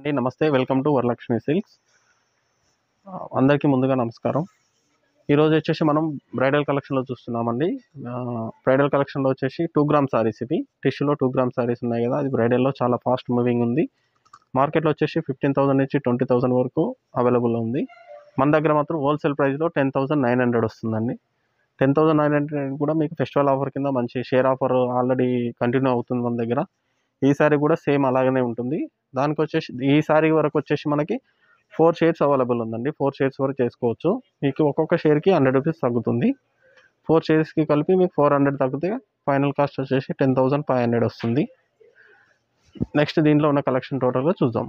అండి నమస్తే welcome to Varalakshmi silks. అందరికీ ముందుగా నమస్కారం. ఈరోజు వచ్చేసి మనం బ్రైడల్ కలెక్షన్లో చూస్తున్నామండి. బ్రైడల్ కలెక్షన్లో వచ్చేసి 2 గ్రామ్ సారీస్, ఇవి టిష్యూలో 2 గ్రామ్ సారీస్ ఉన్నాయి కదా, అది బ్రైడల్లో చాలా ఫాస్ట్ మూవింగ్ ఉంది. మార్కెట్లో వచ్చేసి 15,000 నుంచి 20,000 వరకు అవైలబుల్ ఉంది. మన దగ్గర మాత్రం హోల్సేల్ ప్రైస్లో 10,900 వస్తుందండి. 10,900 కూడా మీకు ఫెస్టివల్ ఆఫర్ కింద మంచి షేర్ ఆఫర్ ఆల్రెడీ కంటిన్యూ అవుతుంది మన దగ్గర. ఈ సారీ కూడా సేమ్ అలాగనే ఉంటుంది. దానికి వచ్చేసి ఈ సారీ వరకు వచ్చేసి మనకి 4 షేడ్స్ అవైలబుల్ ఉందండి. 4 షేడ్స్ వరకు చేసుకోవచ్చు. మీకు ఒక్కొక్క షేర్కి 100 రూపీస్ తగ్గుతుంది. 4 షేడ్స్కి కలిపి మీకు 400 తగ్గితే ఫైనల్ కాస్ట్ వచ్చేసి 10,500 వస్తుంది. నెక్స్ట్ దీంట్లో ఉన్న కలెక్షన్ టోటల్గా చూద్దాం.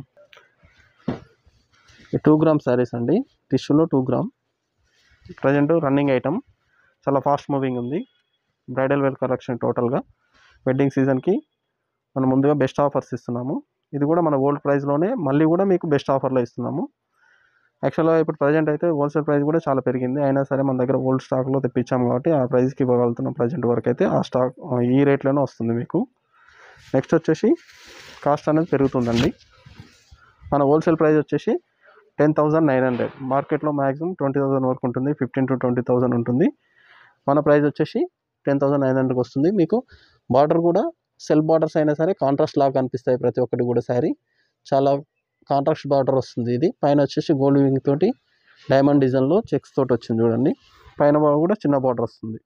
ఈ 2 గ్రామ్ శారీస్ అండి, టిష్యూలో 2 గ్రామ్, ప్రజెంట్ రన్నింగ్ ఐటమ్, చాలా ఫాస్ట్ మూవింగ్ ఉంది. బ్రైడల్ వేర్ కలెక్షన్ టోటల్గా వెడ్డింగ్ సీజన్కి మనం ముందుగా బెస్ట్ ఆఫర్స్ ఇస్తున్నాము. ఇది కూడా మన ఓల్డ్ ప్రైస్లోనే మళ్ళీ కూడా మీకు బెస్ట్ ఆఫర్లో ఇస్తున్నాము. యాక్చువల్గా ఇప్పుడు ప్రజెంట్ అయితే హోల్సేల్ ప్రైస్ కూడా చాలా పెరిగింది, అయినా సరే మన దగ్గర ఓల్డ్ స్టాక్లో తెప్పించాము కాబట్టి ఆ ప్రైస్కి ఇవ్వగలుగుతున్నాం. ప్రజెంట్ వరకు అయితే ఆ స్టాక్ ఈ రేట్లోనే వస్తుంది మీకు. నెక్స్ట్ వచ్చేసి కాస్ట్ అనేది పెరుగుతుందండి. మన హోల్సేల్ ప్రైస్ వచ్చేసి 10,900, మార్కెట్లో మ్యాక్సిమం 20,000 వరకు ఉంటుంది, 15,000 to 20,000 ఉంటుంది. మన ప్రైస్ వచ్చేసి 10,900 వస్తుంది. మీకు బార్డర్ కూడా సెల్ఫ్ బార్డర్స్ అయినా సరే కాంట్రాస్ట్ లాగా కనిపిస్తాయి ప్రతి ఒక్కటి కూడా. శారీ చాలా కాంట్రాస్ట్ బార్డర్ వస్తుంది. ఇది పైన వచ్చేసి గోల్డ్ వింగ్ తోటి డైమండ్ డిజైన్లో చెక్స్ తోటి వచ్చింది చూడండి. పైన కూడా చిన్న బార్డర్ వస్తుంది.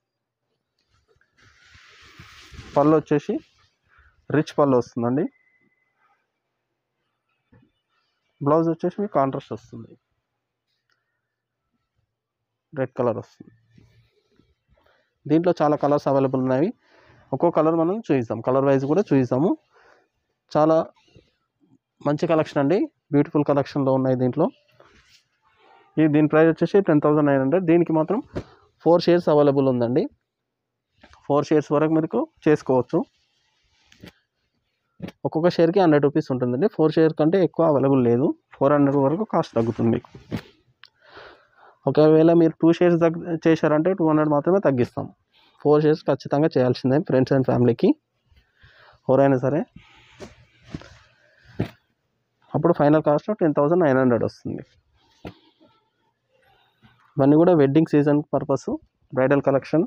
పళ్ళు వచ్చేసి రిచ్ పళ్ళు వస్తుందండి. బ్లౌజ్ వచ్చేసి మీకు కాంట్రాస్ట్ వస్తుంది, రెడ్ కలర్ వస్తుంది. దీంట్లో చాలా కలర్స్ అవైలబుల్ ఉన్నాయి. ఒక్కో కలర్ మనం చూపిస్తాం, కలర్ వైజ్ కూడా చూపిస్తాము. చాలా మంచి కలెక్షన్ అండి, బ్యూటిఫుల్ కలెక్షన్లో ఉన్నాయి దీంట్లో. దీని ప్రైస్ వచ్చేసి 10,900. దీనికి మాత్రం 4 షేడ్స్ అవైలబుల్ ఉందండి. 4 షేడ్స్ వరకు మీకు చేసుకోవచ్చు. ఒక్కొక్క షేర్కి 100 రూపీస్ ఉంటుందండి. 4 షేర్ కంటే ఎక్కువ అవైలబుల్ లేదు. 400 వరకు కాస్ట్ తగ్గుతుంది మీకు. ఒకవేళ మీరు 2 షేర్స్ చేశారంటే 200 మాత్రమే తగ్గిస్తాం. 4 షేర్స్ ఖచ్చితంగా చేయాల్సిందే ఫ్రెండ్స్ అండ్ ఫ్యామిలీకి ఎవరైనా సరే. అప్పుడు ఫైనల్ కాస్ట్ 10,900 వస్తుంది. ఇవన్నీ కూడా wedding season purpose bridal collection.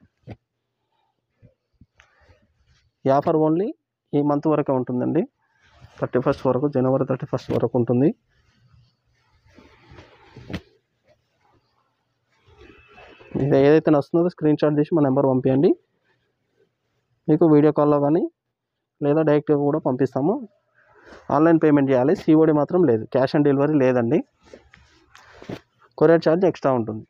ఈ ఆఫర్ ఓన్లీ ఈ మంత్ వరకే ఉంటుందండి, 31st వరకు, జనవరి 31st వరకు ఉంటుంది. ఇది ఏదైతే నచ్చుతుందో స్క్రీన్ షాట్ తీసి మా నెంబర్ పంపించండి. మీకు వీడియో కాల్లో కానీ లేదా డైరెక్ట్గా కూడా పంపిస్తాము. ఆన్లైన్ పేమెంట్ చేయాలి, COD మాత్రం లేదు, క్యాష్ ఆన్ డెలివరీ లేదండి. కొరియర్ ఛార్జ్ ఎక్స్ట్రా ఉంటుంది.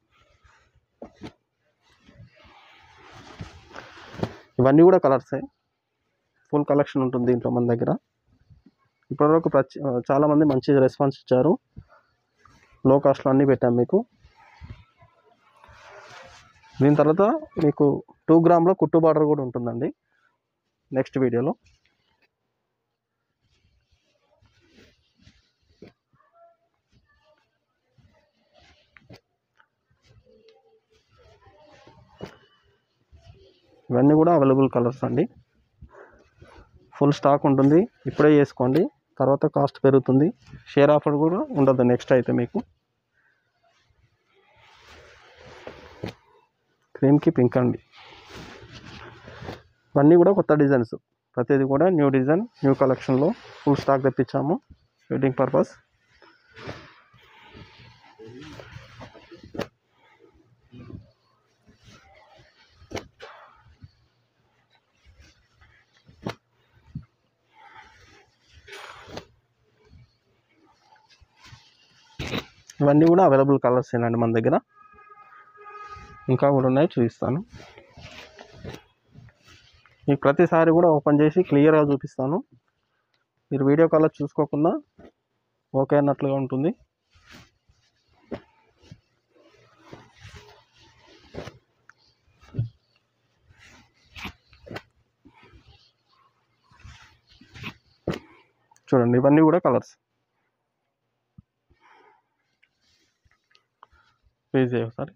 ఇవన్నీ కూడా కలర్సే, ఫుల్ కలెక్షన్ ఉంటుంది దీంట్లో మన దగ్గర. ఇప్పటివరకు చాలామంది మంచి రెస్పాన్స్ ఇచ్చారు. లో కాస్ట్లో అన్నీ పెట్టాము మీకు. దీని తర్వాత మీకు 2 గ్రామ్లో కుట్టు బార్డర్ కూడా ఉంటుందండి నెక్స్ట్ వీడియోలో. ఇవన్నీ కూడా అవైలబుల్ కలర్స్ అండి. ఫుల్ స్టాక్ ఉంటుంది, ఇప్పుడే చేసుకోండి, తర్వాత కాస్ట్ పెరుగుతుంది. షేర్ ఆఫర్ కూడా ఉండదు నెక్స్ట్ అయితే మీకు. క్రీమ్కి పింక్ అండి. ఇవన్నీ కూడా కొత్త డిజైన్స్, ప్రతిదీ కూడా న్యూ డిజైన్, న్యూ కలెక్షన్లో ఫుల్ స్టాక్ తెప్పించాము వెడ్డింగ్ పర్పస్. ఇవన్నీ కూడా అవైలబుల్ కలర్స్ ఏనండి మన దగ్గర. ఇంకా కూడా ఉన్నాయి, చూపిస్తాను మీకు. ప్రతిసారి కూడా ఓపెన్ చేసి క్లియర్గా చూపిస్తాను. మీరు వీడియో కాల్ చూసుకోకుండా ఓకే అన్నట్లుగా ఉంటుంది. చూడండి, ఇవన్నీ కూడా కలర్స్. ప్లీజ్ ఒకసారి.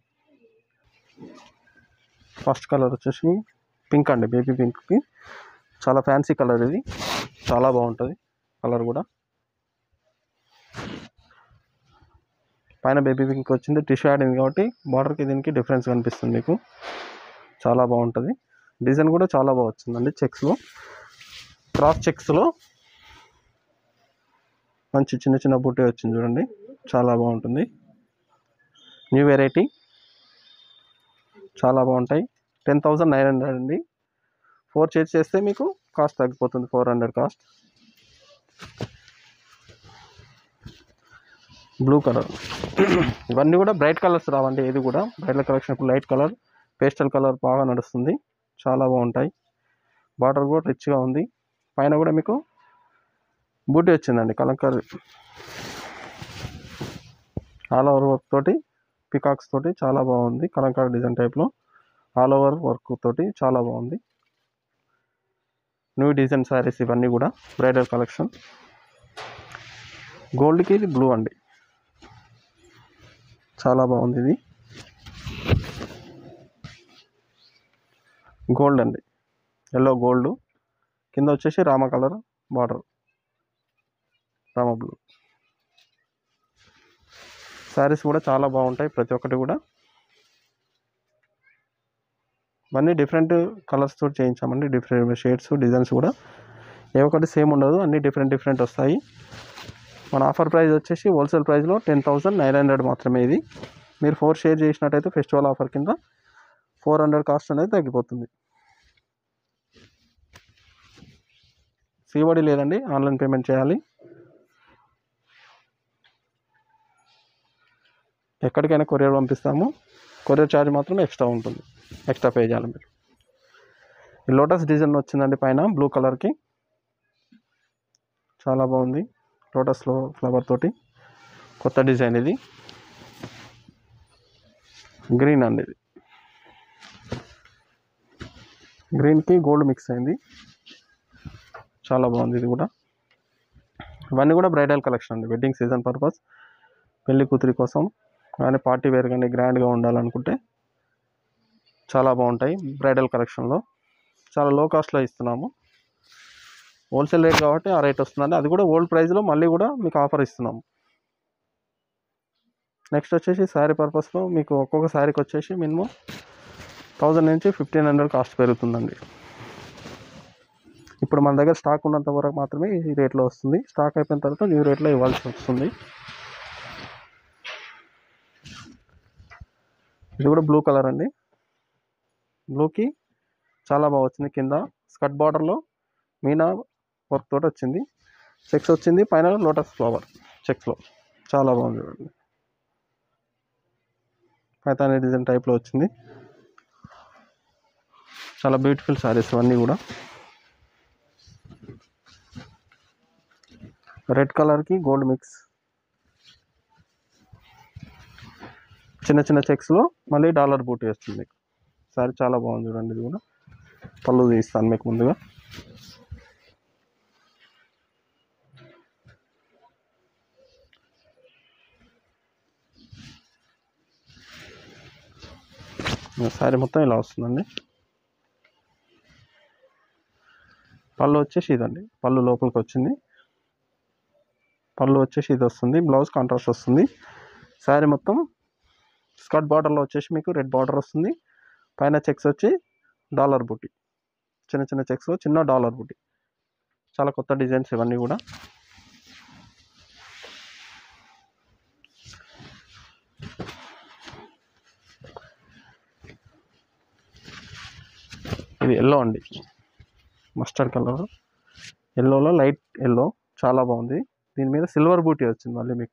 ఫస్ట్ కలర్ వచ్చేసి పింక్ అండి, బేబీ పింక్కి చాలా ఫ్యాన్సీ కలర్. ఇది చాలా బాగుంటుంది కలర్ కూడా. పైన బేబీ పింక్ వచ్చింది, టిష్యూ ఆడింది కాబట్టి బార్డర్కి దీనికి డిఫరెన్స్ కనిపిస్తుంది మీకు. చాలా బాగుంటుంది. డిజైన్ కూడా చాలా బాగా వచ్చిందండి. చెక్స్లో, క్రాస్ చెక్స్లో మంచి చిన్న చిన్న బూటీ వచ్చింది చూడండి, చాలా బాగుంటుంది. న్యూ వెరైటీ, చాలా బాగుంటాయి. 10,900 అండి. 4 చేస్తే మీకు కాస్ట్ తగ్గిపోతుంది, 400 కాస్ట్. బ్లూ కలర్, ఇవన్నీ కూడా బ్రైట్ కలర్స్ రావండి. ఇది కూడా బ్రైడల్ కలెక్షన్ ఇప్పుడు లైట్ కలర్, పేస్టల్ కలర్ బాగా నడుస్తుంది. చాలా బాగుంటాయి. బార్డర్ కూడా రిచ్గా ఉంది. పైన కూడా మీకు బూటీ వచ్చిందండి కలంకారీ, ఆల్ ఓవర్ వర్క్ తోటి, పికాక్స్ తోటి చాలా బాగుంది. కలంకారీ డిజైన్ టైప్లో ఆల్ ఓవర్ వర్క్ తోటి చాలా బాగుంది. న్యూ డిజైన్ శారీస్ ఇవన్నీ కూడా బ్రైడల్ కలెక్షన్. గోల్డ్కి ఇది బ్లూ అండి, చాలా బాగుంది. ఇది గోల్డ్ అండి, ఎల్లో గోల్డ్, కింద వచ్చేసి rama colour border, rama blue. Saris కూడా చాలా బాగుంటాయి ప్రతి ఒక్కటి కూడా. ఇవన్నీ డిఫరెంట్ కలర్స్ తోటి చేయించామండి, డిఫరెంట్ షేడ్స్, డిజైన్స్ కూడా ఏ ఒక్కటి సేమ్ ఉండదు, అన్నీ డిఫరెంట్ వస్తాయి. మన ఆఫర్ ప్రైస్ వచ్చేసి హోల్సేల్ ప్రైస్లో 10,900 మాత్రమే. ఇది మీరు 4 షేర్ చేసినట్టయితే ఫెస్టివల్ ఆఫర్ కింద 400 కాస్ట్ అనేది తగ్గిపోతుంది. సిఓడి లేదండి, ఆన్లైన్ పేమెంట్ చేయాలి. ఎక్కడికైనా కొరియర్ పంపిస్తాము. కొరియర్ ఛార్జ్ మాత్రం ఎక్స్ట్రా ఉంటుంది, ఎక్స్ట్రా పే చేయాలి మీరు. ఈ లోటస్ డిజైన్ వచ్చిందండి పైన బ్లూ కలర్కి, చాలా బాగుంది. లోటస్లో ఫ్లవర్ తోటి కొత్త డిజైన్. ఇది గ్రీన్ అండి, ఇది గ్రీన్కి గోల్డ్ మిక్స్ అయింది, చాలా బాగుంది. ఇది కూడా ఇవన్నీ కూడా బ్రైడల్ కలెక్షన్ అండి, వెడ్డింగ్ సీజన్ పర్పస్, పెళ్లి కూతురి కోసం కానీ పార్టీ వేర్ కానీ గ్రాండ్గా ఉండాలనుకుంటే చాలా బాగుంటాయి. బ్రైడల్ కలెక్షన్లో చాలా లో కాస్ట్లో ఇస్తున్నాము. హోల్సేల్ రేట్ కాబట్టి ఆ రేట్ వస్తుందండి. అది కూడా ఓల్డ్ ప్రైస్లో మళ్ళీ కూడా మీకు ఆఫర్ ఇస్తున్నాము. నెక్స్ట్ వచ్చేసి శారీ పర్పస్లో మీకు ఒక్కొక్క శారీకి వచ్చేసి మినిమం 1000 నుంచి 1500 కాస్ట్ పెరుగుతుందండి. ఇప్పుడు మన దగ్గర స్టాక్ ఉన్నంత వరకు మాత్రమే ఈ రేట్లో వస్తుంది. స్టాక్ అయిపోయిన తర్వాత న్యూ రేట్లో ఇవ్వాల్సి వస్తుంది. ఇది కూడా బ్లూ కలర్ అండి, బ్లూకి చాలా బాగా వచ్చింది. కింద స్కర్ట్ బార్డర్లో మీనా వర్క్ తోటి వచ్చింది, చెక్స్ వచ్చింది, పైన లోటస్ ఫ్లవర్ చెక్స్లో చాలా బాగుంది చూడండి. పైతాని డిజైన్ టైప్లో వచ్చింది. చాలా బ్యూటిఫుల్ శారీస్ అన్నీ కూడా. రెడ్ కలర్కి గోల్డ్ మిక్స్, చిన్న చిన్న చెక్స్లో మళ్ళీ డాలర్ బూటీ వస్తుంది మీకు. శారీ చాలా బాగుంది చూడండి. ఇది కూడా పళ్ళు తీస్తాను మీకు ముందుగా. శారీ మొత్తం ఇలా వస్తుందండి. పళ్ళు వచ్చేసి ఇదండి, పళ్ళు లోపలికి వచ్చింది. పళ్ళు వచ్చేసి ఇది వస్తుంది, బ్లౌజ్ కాంట్రాస్ట్ వస్తుంది. శారీ మొత్తం స్కర్ట్ బార్డర్లో వచ్చేసి మీకు రెడ్ బార్డర్ వస్తుంది. పైన చెక్స్ వచ్చి డాలర్ బూటీ, చిన్న చిన్న చెక్స్లో చిన్న డాలర్ బూటీ. చాలా కొత్త డిజైన్స్ ఇవన్నీ కూడా. ఇది ఎల్లో అండి, మస్టర్డ్ కలర్, ఎల్లోలో లైట్ ఎల్లో, చాలా బాగుంది. దీని మీద సిల్వర్ బూటీ వచ్చింది మళ్ళీ మీకు.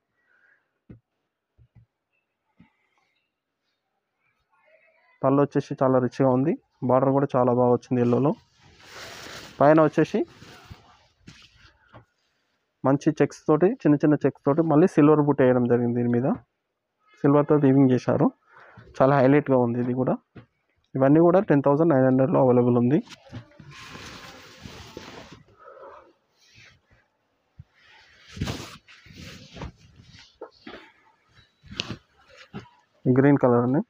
పళ్ళు వచ్చేసి చాలా రిచ్గా ఉంది. బార్డర్ కూడా చాలా బాగా వచ్చింది ఎల్లోలో. పైన వచ్చేసి మంచి చెక్స్ తోటి, చిన్న చిన్న చెక్స్ తోటి మళ్ళీ సిల్వర్ బూటీ వేయడం జరిగింది. దీని మీద సిల్వర్తో వీవింగ్ చేశారు, చాలా హైలైట్గా ఉంది ఇది కూడా. ఇవన్నీ కూడా 10,900లో అవైలబుల్ ఉంది. గ్రీన్ కలర్ అండి,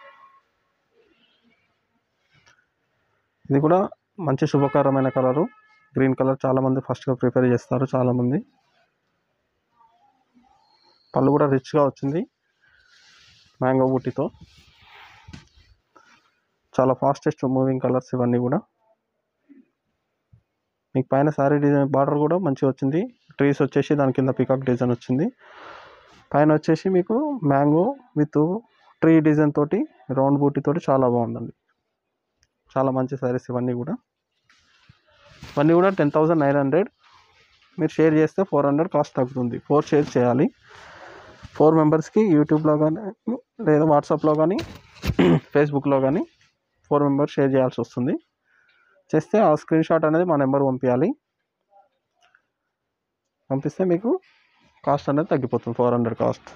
ఇది కూడా మంచి శుభకరమైన కలరు. గ్రీన్ కలర్ చాలామంది ఫస్ట్గా ప్రిఫర్ చేస్తారు చాలామంది. పళ్ళు కూడా రిచ్గా వచ్చింది మ్యాంగో బూటీతో. చాలా ఫాస్టెస్ట్ మూవింగ్ కలర్స్ ఇవన్నీ కూడా. మీకు పైన శారీ డిజైన్ బార్డర్ కూడా మంచిగా వచ్చింది. ట్రీస్ వచ్చేసి దాని కింద పికాక్ డిజైన్ వచ్చింది. పైన వచ్చేసి మీకు మ్యాంగో విత్ ట్రీ డిజైన్ తోటి రౌండ్ బూటీ తోటి చాలా బాగుందండి. చాలా మంచి శారీస్ ఇవన్నీ కూడా. 10,900. మీరు షేర్ చేస్తే 400 కాస్ట్ తగ్గుతుంది. 4 షేర్ చేయాలి. 4 మెంబర్స్కి యూట్యూబ్లో కానీ లేదా వాట్సాప్లో కానీ ఫేస్బుక్లో కానీ 4 మెంబర్స్ షేర్ చేయాల్సి వస్తుంది. చేస్తే ఆ స్క్రీన్ షాట్ అనేది మా నెంబర్ పంపిస్తే మీకు కాస్ట్ అనేది తగ్గిపోతుంది. 400 కాస్ట్.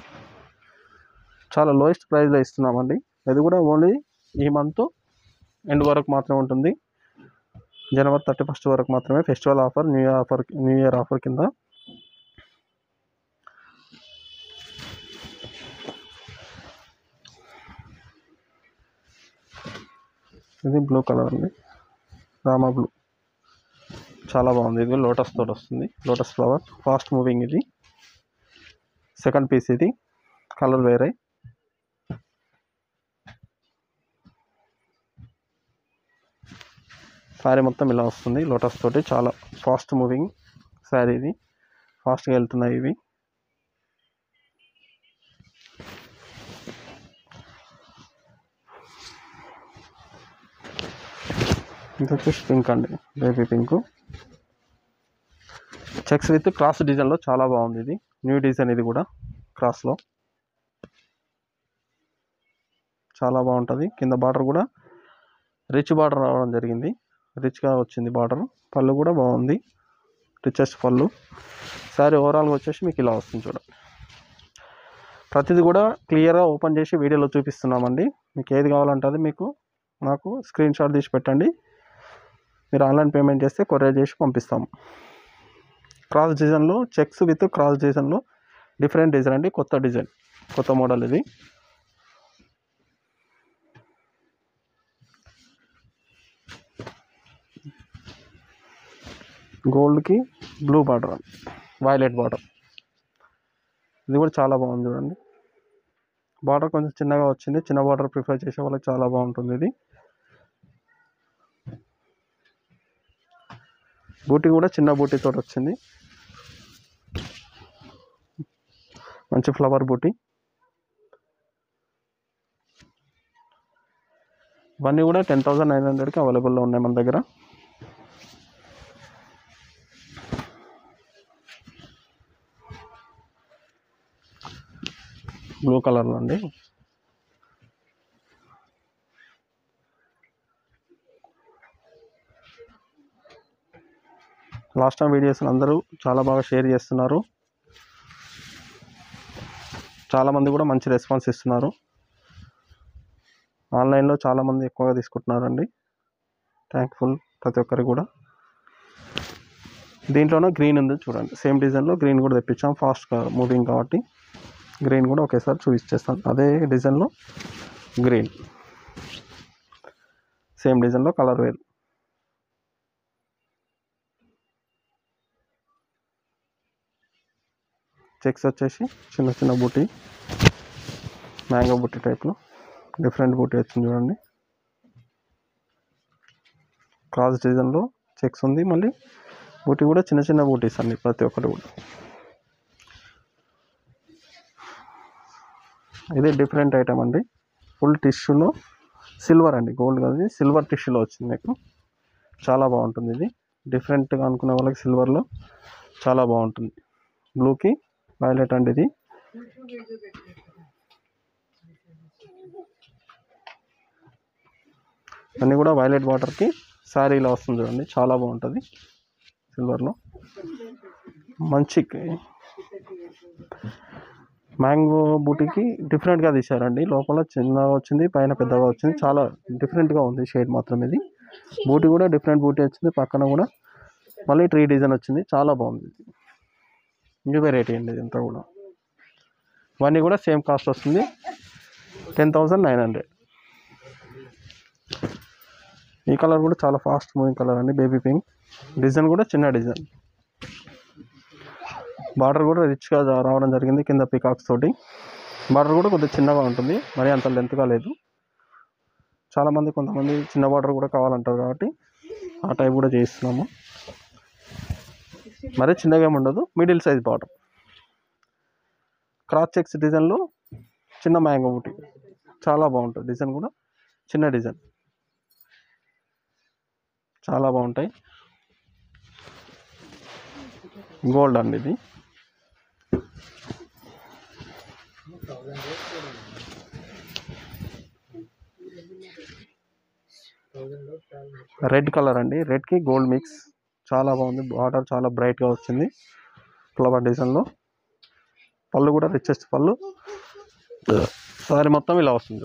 చాలా లోయెస్ట్ ప్రైస్లో ఇస్తున్నామండి. ఇది కూడా ఓన్లీ ఈ మంత్ ఎండ్ వరకు మాత్రమే ఉంటుంది. జనవరి 31 వరకు మాత్రమే. Festival offer, new year offer కింద. ఇది బ్లూ కలర్ అండి, రామా బ్లూ. చాలా బాగుంది. ఇది లోటస్ తోటి వస్తుంది, లోటస్ ఫ్లవర్. Fast moving. ఇది సెకండ్ పీస్. ఇది కలర్ వేరే. శారీ మొత్తం ఇలా వస్తుంది లోటస్ తోటి. చాలా ఫాస్ట్ మూవింగ్ శారీ ఇది. ఫాస్ట్గా వెళ్తున్నాయి ఇవి. ఇది వచ్చేసి పింక్ అండి, baby pink. Checks with cross డిజైన్లో చాలా బాగుంది. ఇది న్యూ డిజైన్. ఇది కూడా క్రాస్లో చాలా బాగుంటుంది. కింద బార్డర్ కూడా రిచ్ బార్డర్ రావడం జరిగింది. రిచ్గా వచ్చింది బార్డర్. పళ్ళు కూడా బాగుంది, రిచెస్ట్ పళ్ళు. శారీ ఓవరాల్గా వచ్చేసి మీకు ఇలా వస్తుంది చూడండి. ప్రతిదీ కూడా క్లియర్గా ఓపెన్ చేసి వీడియోలో చూపిస్తున్నామండి. మీకు ఏది కావాలంటే అది నాకు స్క్రీన్ షాట్ తీసి పెట్టండి. మీరు ఆన్లైన్ పేమెంట్ చేస్తే కొరియర్ చేసి పంపిస్తాము. క్రాస్ డిజైన్లో చెక్స్ విత్ క్రాస్ డిజైన్లో డిఫరెంట్ డిజైన్ అండి. కొత్త డిజైన్, కొత్త మోడల్. ఇది గోల్డ్కి బ్లూ బార్డర్, వైలెట్ బార్డర్. ఇది కూడా చాలా బాగుంది చూడండి. బార్డర్ కొంచెం చిన్నగా వచ్చింది. చిన్న బార్డర్ ప్రిఫర్ చేసే వాళ్ళకి చాలా బాగుంటుంది. ఇది బూటీ కూడా చిన్న బూటీతో వచ్చింది. మంచి ఫ్లవర్ బూటీ. ఇవన్నీ కూడా 10,900కి అవైలబుల్లో ఉన్నాయి మన దగ్గర. బ్లూ కలర్లో అండి. లాస్ట్ టైం వీడియోస్ అందరూ చాలా బాగా షేర్ చేస్తున్నారు. చాలామంది కూడా మంచి రెస్పాన్స్ ఇస్తున్నారు. ఆన్లైన్లో చాలామంది ఎక్కువగా తీసుకుంటున్నారండి. థ్యాంక్ఫుల్ ప్రతి ఒక్కరికి కూడా. దీంట్లోనే గ్రీన్ ఉంది చూడండి. సేమ్ డిజైన్లో గ్రీన్ కూడా తెప్పించాం. ఫాస్ట్గా మూవింగ్ కాబట్టి గ్రీన్ కూడా ఒకేసారి చూపించేస్తాను. అదే డిజైన్లో గ్రీన్, సేమ్ డిజైన్లో కలర్ వేరు. చెక్స్ వచ్చేసి చిన్న చిన్న బూటీ, మ్యాంగో బూటీ టైప్లో డిఫరెంట్ బూటీ వచ్చింది చూడండి. క్రాస్ డిజైన్లో చెక్స్ ఉంది. మళ్ళీ బూటీ కూడా చిన్న చిన్న బూటీస్ అండి ప్రతి ఒక్కటి కూడా. ఇది డిఫరెంట్ ఐటమ్ అండి. ఫుల్ టిష్యూలో సిల్వర్ అండి, గోల్డ్ కాదు, సిల్వర్ టిష్యూలో వచ్చింది మీకు. చాలా బాగుంటుంది. ఇది డిఫరెంట్గా అనుకునే వాళ్ళకి సిల్వర్లో చాలా బాగుంటుంది. బ్లూకి వైలెట్ అండి. ఇది అన్నీ కూడా వైలెట్ వాటర్కి శారీ ఇలా వస్తుంది చూడండి. చాలా బాగుంటుంది సిల్వర్లో. మంచి మ్యాంగో బూటీకి డిఫరెంట్గా తీశారండి. లోపల చిన్నగా వచ్చింది, పైన పెద్దగా వచ్చింది. చాలా డిఫరెంట్గా ఉంది షేడ్ మాత్రం. ఇది బూటీ కూడా డిఫరెంట్ బూటీ వచ్చింది. పక్కన కూడా మళ్ళీ ట్రీ డిజైన్ వచ్చింది. చాలా బాగుంది. న్యూ వెరైటీ అండి ఇదంతా కూడా. ఇవన్నీ కూడా సేమ్ కాస్ట్ వస్తుంది, 10,900. ఈ కలర్ కూడా చాలా ఫాస్ట్ మూవింగ్ కలర్ అండి, బేబీ పింక్. డిజైన్ కూడా చిన్న డిజైన్. బార్డర్ కూడా రిచ్గా రావడం జరిగింది కింద పికాక్స్ తోటి. బార్డర్ కూడా కొద్దిగా చిన్నగా ఉంటుంది, మరీ అంత లెంత్గా లేదు. కొంతమంది చిన్న బార్డర్ కూడా కావాలంటారు కాబట్టి ఆ టైప్ కూడా చేయిస్తున్నాము. మరీ చిన్నగా ఏమి ఉండదు, middle size border. Cross checks డిజైన్లో చిన్న మ్యాంగో బూటీ చాలా బాగుంటుంది. డిజైన్ కూడా చిన్న డిజైన్, చాలా బాగుంటాయి. గోల్డ్ అండి ఇది. రెడ్ కలర్ అండి, రెడ్కి గోల్డ్ మిక్స్, చాలా బాగుంది. బార్డర్ చాలా బ్రైట్గా వచ్చింది ఫ్లవర్ డిజైన్లో. పళ్ళు కూడా రిచెస్ట్ పళ్ళు. సారీ మొత్తం ఇలా వస్తుంది.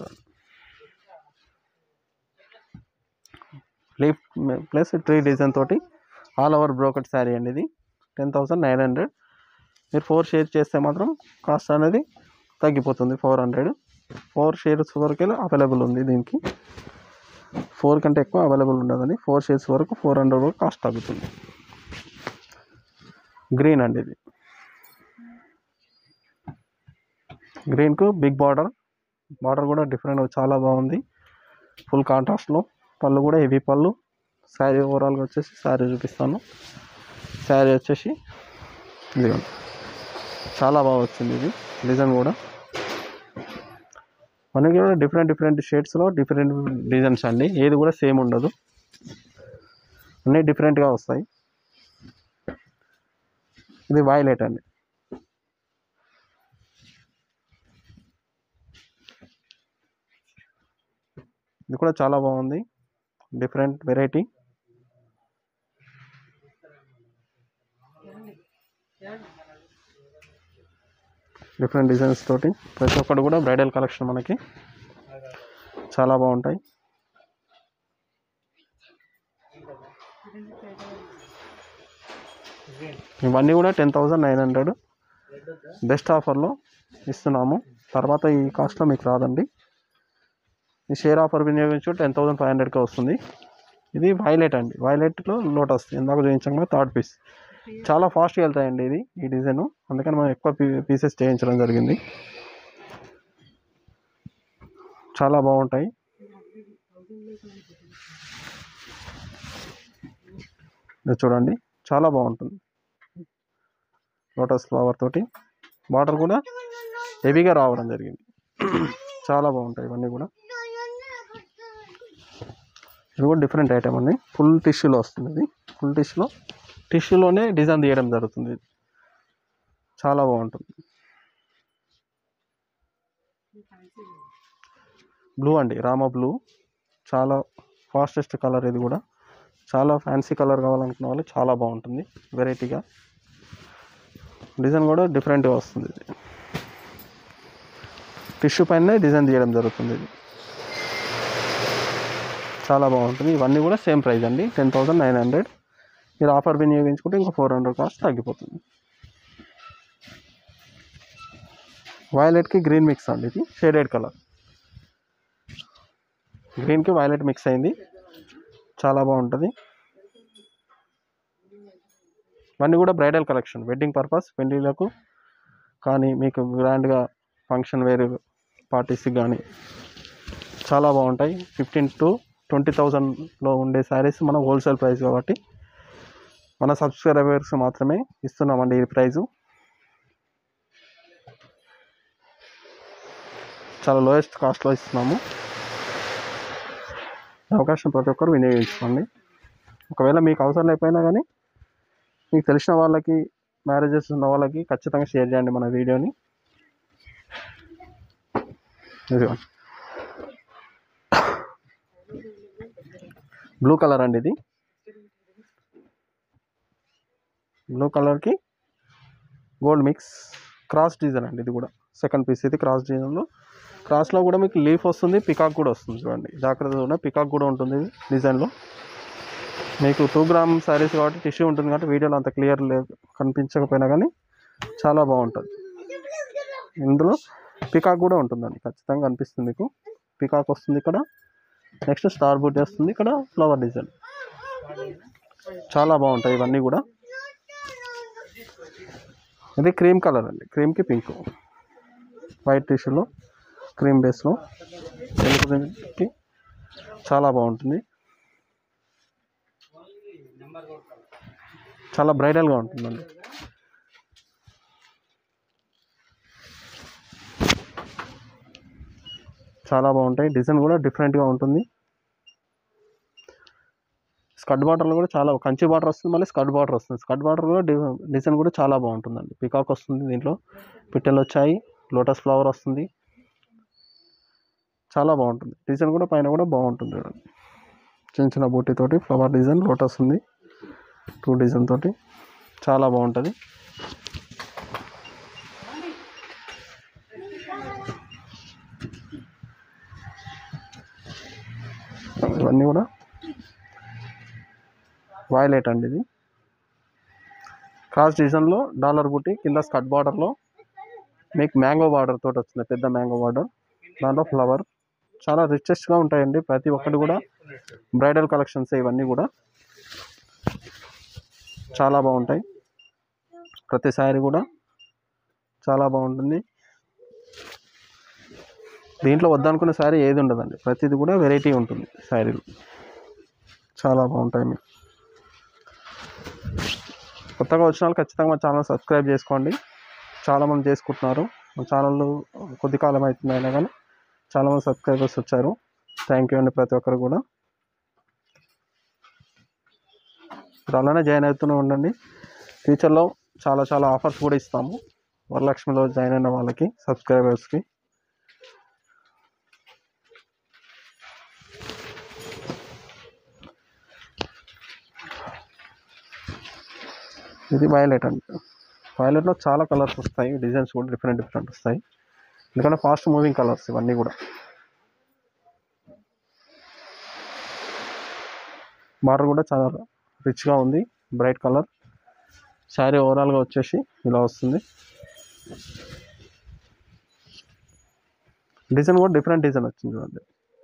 లీఫ్ ప్లస్ ట్రీ డిజైన్ తోటి ఆల్ ఓవర్ బ్రోకెట్ శారీ అండి ఇది. 10,900. మీరు 4 షేర్ చేస్తే మాత్రం కాస్ట్ అనేది తగ్గిపోతుంది. 400. 4 షేర్స్ వరకు అవైలబుల్ ఉంది దీనికి. 4 కంటే ఎక్కువ అవైలబుల్ ఉండదని. 4 షేర్స్ వరకు 400 వరకు కాస్ట్ తగ్గుతుంది. గ్రీన్ అండి ఇది. గ్రీన్కు బిగ్ బార్డర్ కూడా డిఫరెంట్, చాలా బాగుంది. ఫుల్ కాంట్రాస్ట్లో. పళ్ళు కూడా హెవీ పళ్ళు. శారీ ఓవరాల్గా వచ్చేసి శారీ చూపిస్తాను. శారీ వచ్చేసి ఇదిగోండి, చాలా బాగా వచ్చింది ఇది. డిజైన్ కూడా మనకి కూడా డిఫరెంట్ షేడ్స్లో డిఫరెంట్ డిజైన్స్ అండి. ఏది కూడా సేమ్ ఉండదు, అన్నీ డిఫరెంట్గా వస్తాయి. ఇది వైలెట్ అండి. ఇది కూడా చాలా బాగుంది, డిఫరెంట్ వెరైటీ. డిఫరెంట్ డిజైన్స్ తోటి ప్రతి ఒక్కటి కూడా బ్రైడల్ కలెక్షన్ మనకి చాలా బాగుంటాయి. ఇవన్నీ కూడా 10,900 బెస్ట్ ఆఫర్లో ఇస్తున్నాము. తర్వాత ఈ కాస్ట్లో మీకు రాదండి. ఈ షేర్ ఆఫర్ వినియోగించు 10,500కే వస్తుంది. ఇది వైలెట్ అండి. వైలెట్లో లోటస్ ఇందాక చూపించాం, థర్డ్ పీస్. చాలా ఫాస్ట్గా వెళ్తాయండి ఈ డిజైన్, అందుకని మనం ఎక్కువ పీసెస్ చేయించడం జరిగింది. చాలా బాగుంటాయి. ఇది చూడండి, చాలా బాగుంటుంది. లోటస్ ఫ్లవర్ తోటి బార్డర్ కూడా హెవీగా రావడం జరిగింది. చాలా బాగుంటాయి ఇవన్నీ కూడా. ఇది కూడా డిఫరెంట్ ఐటమ్ అండి. ఫుల్ టిష్యూలో వస్తుంది. ఇది ఫుల్ టిష్యూలోనే డిజైన్ తీయడం జరుగుతుంది. చాలా బాగుంటుంది. బ్లూ అండి, రామా బ్లూ, చాలా ఫాస్టెస్ట్ కలర్. ఇది కూడా చాలా ఫ్యాన్సీ కలర్ కావాలనుకున్న వాళ్ళు చాలా బాగుంటుంది. వెరైటీగా డిజైన్ కూడా డిఫరెంట్గా వస్తుంది. ఇది టిష్యూ పైన డిజైన్ తీయడం జరుగుతుంది. ఇది చాలా బాగుంటుంది. ఇవన్నీ కూడా సేమ్ ప్రైస్ అండి, 10,900. మీరు ఆఫర్ వినియోగించుకుంటే ఇంకా 400 కాస్ట్ తగ్గిపోతుంది. వైలెట్కి గ్రీన్ మిక్స్ అండి. ఇది షేడెడ్ కలర్, గ్రీన్కి వైలెట్ మిక్స్ అయింది. చాలా బాగుంటుంది. ఇవన్నీ కూడా బ్రైడల్ కలెక్షన్, వెడ్డింగ్ పర్పస్, పెళ్ళిళ్ళకు కానీ మీకు గ్రాండ్గా ఫంక్షన్ వేర్ పార్టీస్కి కానీ చాలా బాగుంటాయి. 15,000 to 20,000లో ఉండే శారీస్ మనం హోల్సేల్ ప్రైస్ కాబట్టి మన సబ్స్క్రైబర్స్ మాత్రమే ఇస్తున్నామండి ఈ ప్రైజు. చాలా లోయెస్ట్ కాస్ట్లో ఇస్తున్నాము. అవకాశం ప్రతి ఒక్కరు వినియోగించుకోండి. ఒకవేళ మీకు అవసరం లేకపోయినా కానీ మీకు తెలిసిన వాళ్ళకి, మ్యారేజెస్ ఉన్న వాళ్ళకి ఖచ్చితంగా షేర్ చేయండి మన వీడియోని. బ్లూ కలర్ అండి. ఇది బ్లూ కలర్కి గోల్డ్ మిక్స్, క్రాస్ డిజైన్ అండి. ఇది కూడా సెకండ్ పీస్. ఇది క్రాస్ డిజైన్లో, క్రాస్లో కూడా మీకు లీఫ్ వస్తుంది, పికాక్ కూడా వస్తుంది. చూడండి జాగ్రత్తగా చూడండి, పికాక్ కూడా ఉంటుంది డిజైన్లో. మీకు 2 గ్రామ్ శారీస్ కాబట్టి టిష్యూ ఉంటుంది కాబట్టి వీడియోలో అంత క్లియర్ కనిపించకపోయినా కానీ చాలా బాగుంటుంది. ఇందులో పికాక్ కూడా ఉంటుందండి, ఖచ్చితంగా కనిపిస్తుంది మీకు. పికాక్ వస్తుంది ఇక్కడ, నెక్స్ట్ స్టార్ బూటీ వస్తుంది, ఇక్కడ ఫ్లవర్ డిజైన్. చాలా బాగుంటాయి ఇవన్నీ కూడా. ఇది క్రీమ్ కలర్ అండి, క్రీమ్కి పింక్, వైట్ టిష్యూలో క్రీమ్ బేస్లో తెలుగుకి చాలా బాగుంటుంది. చాలా బ్రైడల్గా ఉంటుందండి. చాలా బాగుంటాయి, డిజైన్ కూడా డిఫరెంట్గా ఉంటుంది. స్కర్ట్ బార్డర్లో కూడా చాలా కంచి బార్డర్ వస్తుంది, మళ్ళీ స్కర్ట్ బార్డర్ వస్తుంది. స్కర్ట్ బార్డర్ కూడా డిజైన్ కూడా చాలా బాగుంటుందండి. పికాక్ వస్తుంది, దీంట్లో పిట్టెలు వచ్చాయి, లోటస్ ఫ్లవర్ వస్తుంది, చాలా బాగుంటుంది. డిజైన్ కూడా పైన కూడా బాగుంటుంది చూడండి. చిన్న చిన్న బూటీ తోటి ఫ్లవర్ డిజైన్, లోటస్ ఉంది 2 డిజైన్ తోటి, చాలా బాగుంటుంది. ఇవన్నీ కూడా వైలెట్ అండి. ఇది క్రాస్ డిజైన్లో డాలర్ బూటీ, కింద స్కర్ట్ బార్డర్లో మీకు మ్యాంగో బార్డర్ తోటి వస్తుంది, పెద్ద మ్యాంగో బార్డర్, దాంట్లో ఫ్లవర్. చాలా రిచెస్ట్గా ఉంటాయండి ప్రతి ఒక్కటి కూడా. బ్రైడల్ కలెక్షన్స్ ఇవన్నీ కూడా చాలా బాగుంటాయి. ప్రతి శారీ కూడా చాలా బాగుంటుంది. దీంట్లో వద్దనుకున్న శారీ ఏది ఉండదండి, ప్రతిది కూడా వెరైటీ ఉంటుంది శారీలు, చాలా బాగుంటాయి. మీరు కొత్తగా వచ్చిన వాళ్ళు ఖచ్చితంగా మా ఛానల్ సబ్స్క్రైబ్ చేసుకోండి. చాలామంది చేసుకుంటున్నారు. మా ఛానల్ కొద్ది కాలం అవుతుంది అయినా కానీ చాలామంది సబ్స్క్రైబర్స్ వచ్చారు. థ్యాంక్ యూ అండి ప్రతి ఒక్కరు కూడా. ఇప్పుడు అలానే జాయిన్ అవుతూనే ఉండండి. ఫ్యూచర్లో చాలా ఆఫర్స్ కూడా ఇస్తాము వరలక్ష్మిలో జాయిన్ అయిన వాళ్ళకి, సబ్స్క్రైబర్స్కి. ఇది వైలెట్ అండి. వైలెట్లో చాలా కలర్స్ వస్తాయి, డిజైన్స్ కూడా డిఫరెంట్ వస్తాయి, ఎందుకంటే ఫాస్ట్ మూవింగ్ కలర్స్ ఇవన్నీ కూడా. బార్డర్ కూడా చాలా రిచ్గా ఉంది, బ్రైట్ కలర్. శారీ ఓవరాల్గా వచ్చేసి ఇలా వస్తుంది. డిజైన్ కూడా డిఫరెంట్ డిజైన్ వచ్చింది చూడండి.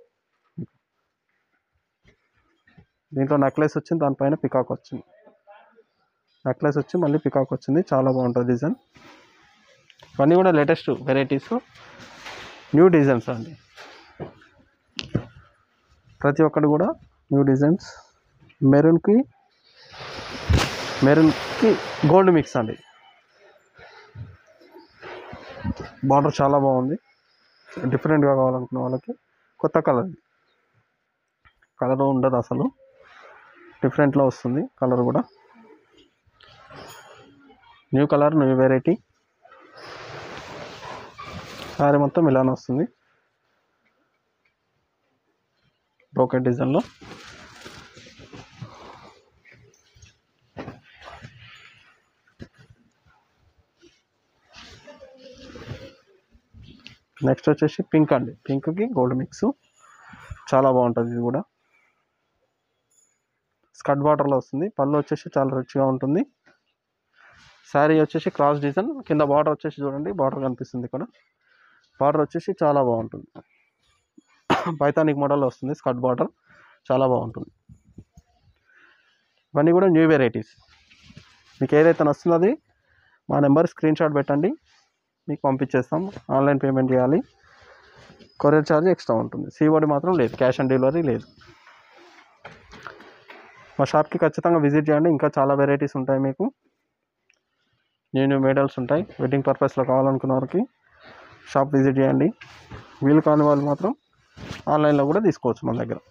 దీంట్లో నెక్లెస్ వచ్చింది, దానిపైన పికాక్ వచ్చింది. నెక్లెస్ వచ్చి మళ్ళీ పికాక్ వచ్చింది, చాలా బాగుంటుంది డిజైన్. ఇవన్నీ కూడా లేటెస్ట్ వెరైటీస్, న్యూ డిజైన్స్ అండి. ప్రతి ఒక్కటి కూడా న్యూ డిజైన్స్. మెరూన్కి గోల్డ్ మిక్స్ అండి. బార్డర్ చాలా బాగుంది. డిఫరెంట్గా కావాలనుకున్న వాళ్ళకి కొత్త కలర్ ఉండదు అసలు, డిఫరెంట్లో వస్తుంది కలర్ కూడా. New colour, new variety. Sari మొత్తం ఇలానే వస్తుంది, బ్రోకెట్ డిజైన్లో. నెక్స్ట్ వచ్చేసి పింక్ అండి. పింక్కి గోల్డ్ మిక్స్, చాలా బాగుంటుంది. ఇది కూడా స్కర్ట్ బార్డర్లో వస్తుంది. పళ్ళు వచ్చేసి చాలా రిచ్గా ఉంటుంది. శారీ వచ్చేసి క్రాస్ డిజైన్, కింద బార్డర్ వచ్చేసి చూడండి, బార్డర్ కనిపిస్తుంది ఇక్కడ. బార్డర్ వచ్చేసి చాలా బాగుంటుంది, పైతానిక్ మోడల్లో వస్తుంది స్కర్ట్ బార్డర్, చాలా బాగుంటుంది. ఇవన్నీ కూడా న్యూ వెరైటీస్. మీకు ఏదైతే నచ్చుతుందో అది మా నెంబర్ స్క్రీన్ షాట్ పెట్టండి, మీకు పంపించేస్తాం. ఆన్లైన్ పేమెంట్ చేయాలి, కొరియర్ ఛార్జ్ ఎక్స్ట్రా ఉంటుంది. COD మాత్రం లేదు, క్యాష్ ఆన్ డెలివరీ లేదు. మా షాప్కి ఖచ్చితంగా విజిట్ చేయండి, ఇంకా చాలా వెరైటీస్ ఉంటాయి. మీకు న్యూ మోడల్స్ ఉంటాయి. వెడ్డింగ్ పర్పస్లో కావాలనుకున్న వారికి షాప్ విజిట్ చేయండి. వీలు కాని వాళ్ళు మాత్రం ఆన్లైన్లో కూడా తీసుకోవచ్చు మన దగ్గర.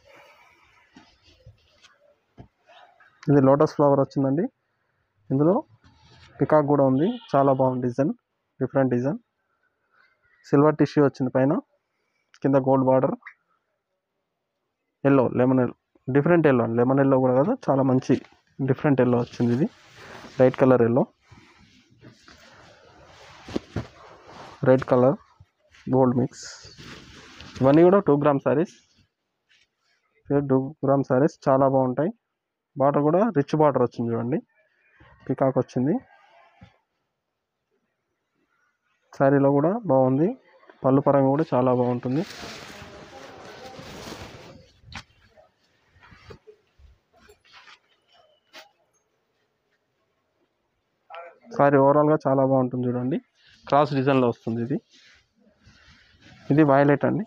ఇది లోటస్ ఫ్లవర్ వచ్చిందండి, ఇందులో పికాక్ కూడా ఉంది, చాలా బాగుంది design, different design. Silver tissue వచ్చింది పైన, కింద gold border. Yellow, lemon yellow, different yellow అండి, లెమన్ ఎల్లో కూడా కాదు, చాలా మంచి డిఫరెంట్ ఎల్లో వచ్చింది. ఇది light colour yellow, red colour, gold mix. ఇవన్నీ కూడా 2 గ్రామ్ శారీస్. 2 గ్రామ్ శారీస్ చాలా బాగుంటాయి. బార్డర్ కూడా రిచ్ బార్డర్ వచ్చింది చూడండి, పికాక్ వచ్చింది. శారీలో కూడా బాగుంది, పళ్ళు పరంగా కూడా చాలా బాగుంటుంది. సారీ ఓవరాల్గా చాలా బాగుంటుంది చూడండి. క్రాస్ డిజైన్లో వస్తుంది ఇది. ఇది వైలెట్ అండి.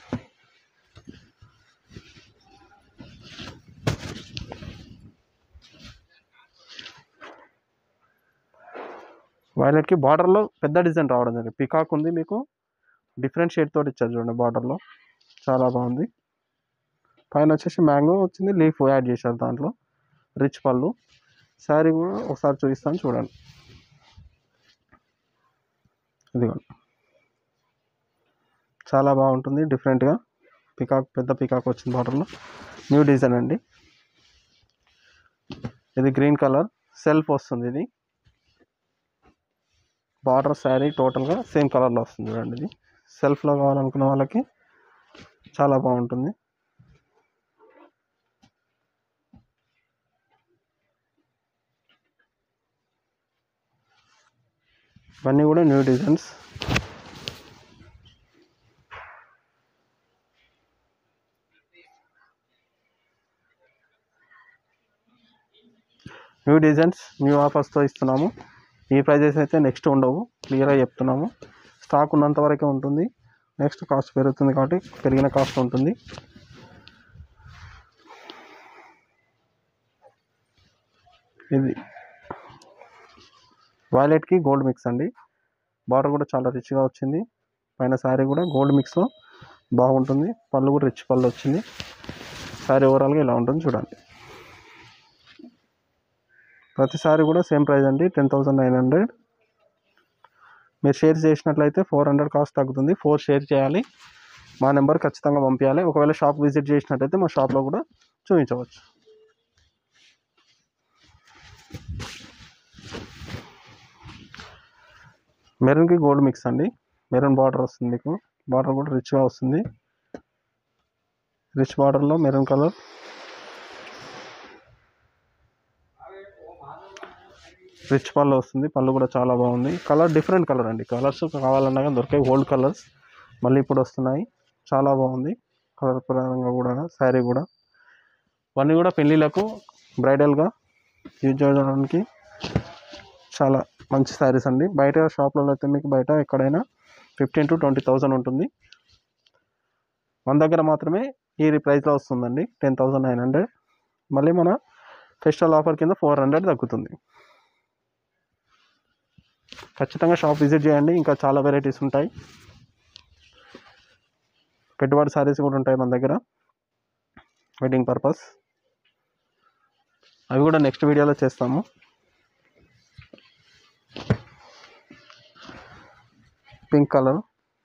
వైలెట్కి బార్డర్లో పెద్ద డిజైన్ రావడం జరిగింది. పికాక్ ఉంది, మీకు డిఫరెంట్ షేడ్ తోటి ఇచ్చారు చూడండి బార్డర్లో. చాలా బాగుంది. పైన వచ్చేసి మ్యాంగో వచ్చింది, లీఫ్ యాడ్ చేశారు దాంట్లో. రిచ్ పళ్ళు. శారీ కూడా ఒకసారి చూపిస్తాను చూడండి. ఇదిగోండి, చాలా బాగుంటుంది డిఫరెంట్గా. పికాక్, పెద్ద పికాక్ వచ్చింది బార్డర్లో. న్యూ డిజైన్ అండి. ఇది గ్రీన్ కలర్ సెల్ఫ్ వస్తుంది. ఇది బార్డర్ శారీ టోటల్గా సేమ్ కలర్లో వస్తుంది చూడండి. ఇది సెల్ఫ్లో కావాలనుకున్న వాళ్ళకి చాలా బాగుంటుంది. ఇవన్నీ కూడా new designs. New designs, new ఆఫర్స్తో ఇస్తున్నాము. ఈ ప్రైజెస్ అయితే నెక్స్ట్ ఉండవు, క్లియర్గా చెప్తున్నాము. స్టాక్ ఉన్నంత వరకే ఉంటుంది. నెక్స్ట్ కాస్ట్ పెరుగుతుంది కాబట్టి పెరిగిన కాస్ట్ ఉంటుంది. ఇది వైలెట్కి గోల్డ్ మిక్స్ అండి. బార్డర్ కూడా చాలా రిచ్గా వచ్చింది. పైన శారీ కూడా గోల్డ్ మిక్స్లో బాగుంటుంది. పళ్ళు కూడా రిచ్ పళ్ళు వచ్చింది. శారీ ఓవరాల్గా ఇలా ఉంటుంది చూడండి. ప్రతి శారీ కూడా సేమ్ ప్రైస్ అండి, 10,900. మీరు షేర్ చేసినట్లయితే 400 కాస్ట్ తగ్గుతుంది. 4 షేర్ చేయాలి, మా నెంబర్ ఖచ్చితంగా పంపించాలి. ఒకవేళ షాప్ విజిట్ చేసినట్టయితే మా షాప్లో కూడా చూపించవచ్చు. మెరూన్కి గోల్డ్ మిక్స్ అండి. మెరూన్ బార్డర్ వస్తుంది మీకు. బార్డర్ కూడా రిచ్గా వస్తుంది. రిచ్ బార్డర్లో మెరూన్ కలర్. రిచ్ పళ్ళు వస్తుంది. పళ్ళు కూడా చాలా బాగుంది. కలర్ డిఫరెంట్ కలర్ అండి. కలర్స్ కావాలన్నా కానీ దొరికాయి, ఓల్డ్ కలర్స్ మళ్ళీ ఇప్పుడు వస్తున్నాయి. చాలా బాగుంది కలర్ పరంగా కూడా. శారీ కూడా ఇవన్నీ కూడా పెళ్ళిళ్ళకు బ్రైడల్గా యూజ్ చేయడానికి చాలా మంచి శారీస్ అండి. బయట షాప్లలో అయితే మీకు బయట ఎక్కడైనా 15,000 to 20,000 ఉంటుంది. మన దగ్గర మాత్రమే ఈ ప్రైస్లో వస్తుందండి, 10,900. మళ్ళీ మన ఫెస్టివల్ ఆఫర్ కింద 400 తగ్గుతుంది. ఖచ్చితంగా షాప్ విజిట్ చేయండి. ఇంకా చాలా వెరైటీస్ ఉంటాయి. పెట్టుబడి శారీస్ కూడా ఉంటాయి మన దగ్గర, వెడ్డింగ్ పర్పస్. అవి కూడా నెక్స్ట్ వీడియోలో చేస్తాము. పింక్ కలర్,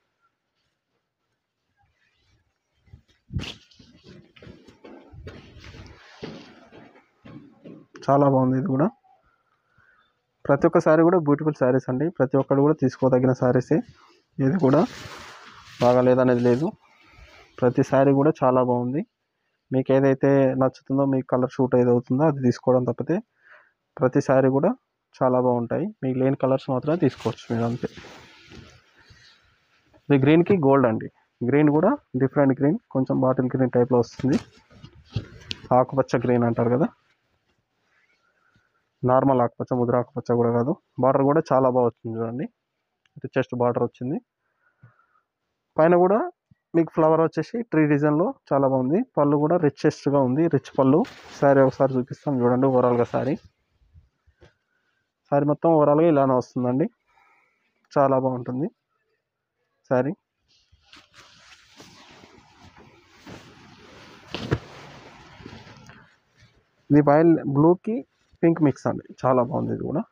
చాలా బాగుంది. ఇది కూడా ప్రతి ఒక్క శారీ కూడా బ్యూటిఫుల్ శారీస్ అండి. ప్రతి ఒక్కరు కూడా తీసుకోదగిన శారీసే. ఇది కూడా బాగాలేదనేది లేదు. ప్రతి శారీ కూడా చాలా బాగుంది. మీకు ఏదైతే నచ్చుతుందో, మీకు కలర్ షూట్ ఏది అవుతుందో అది తీసుకోవడం తప్పితే ప్రతి శారీ కూడా చాలా బాగుంటాయి. మీకు లేని కలర్స్ మాత్రమే తీసుకోవచ్చు మీరు, అంతే. ఇది గ్రీన్కి గోల్డ్ అండి. గ్రీన్ కూడా డిఫరెంట్ గ్రీన్, కొంచెం బాటిల్ గ్రీన్ టైప్లో వస్తుంది. ఆకుపచ్చ గ్రీన్ అంటారు కదా, నార్మల్ ఆకుపచ్చ, ముద్ర ఆకుపచ్చ కూడా కాదు. బార్డర్ కూడా చాలా బాగా వచ్చింది చూడండి. చెస్ట్ బార్డర్ వచ్చింది. పైన కూడా మీకు ఫ్లవర్ వచ్చేసి ట్రీ డిజైన్లో చాలా బాగుంది. పళ్ళు కూడా రిచెస్ట్గా ఉంది, రిచ్ పళ్ళు. శారీ ఒకసారి చూపిస్తాను చూడండి. ఓవరాల్గా శారీ మొత్తం ఓవరాల్గా ఇలానే వస్తుందండి. చాలా బాగుంటుంది శారీ. ఇది వైల్ బ్లూకి పింక్ మిక్స్ అండి. చాలా బాగుంది. ఇది కూడా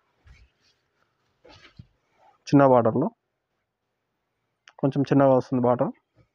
చిన్న బార్డర్లో, కొంచెం చిన్నగా వస్తుంది బార్డర్.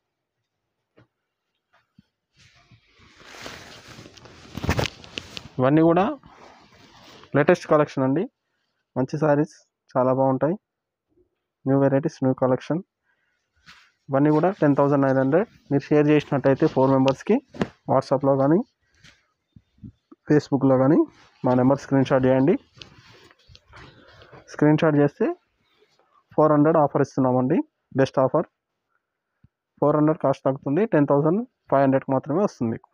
ఇవన్నీ కూడా లేటెస్ట్ కలెక్షన్ అండి. మంచి శారీస్ చాలా బాగుంటాయి. New varieties, new collection. ఇవన్నీ కూడా 10,900. మీరు షేర్ చేసినట్టయితే 4 మెంబర్స్కి వాట్సాప్లో కానీ ఫేస్బుక్లో కానీ మా నెంబర్ స్క్రీన్ షాట్ చేయండి. స్క్రీన్ షాట్ చేస్తే 400 ఆఫర్ ఇస్తున్నామండి. Best offer. 400 కాస్ట్ తగ్గుతుంది, 10,500కి మాత్రమే వస్తుంది మీకు.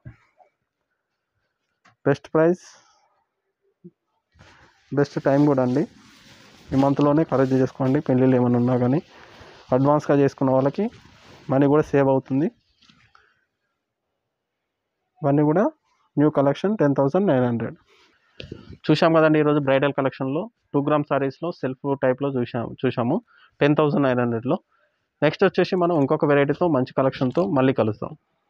బెస్ట్ ప్రైస్, బెస్ట్ టైం కూడా అండి. ఈ మంత్లోనే ఖరీదు చేసుకోండి. పెళ్ళిళ్ళు ఏమైనా ఉన్నా కానీ అడ్వాన్స్గా చేసుకున్న వాళ్ళకి మనీ కూడా సేవ్ అవుతుంది. ఇవన్నీ కూడా న్యూ కలెక్షన్ 10,900. చూసాం కదండి ఈరోజు బ్రైడల్ కలెక్షన్లో 2 గ్రామ్ సారీస్లో సెల్ఫ్ టైప్లో చూసాము 10,900లో. నెక్స్ట్ వచ్చేసి మనం ఇంకొక వెరైటీతో మంచి కలెక్షన్తో మళ్ళీ కలుస్తాం.